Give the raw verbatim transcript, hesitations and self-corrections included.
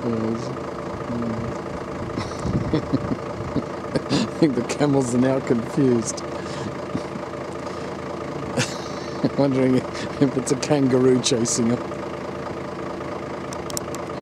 I think the camels are now confused. Wondering if it's a kangaroo chasing them.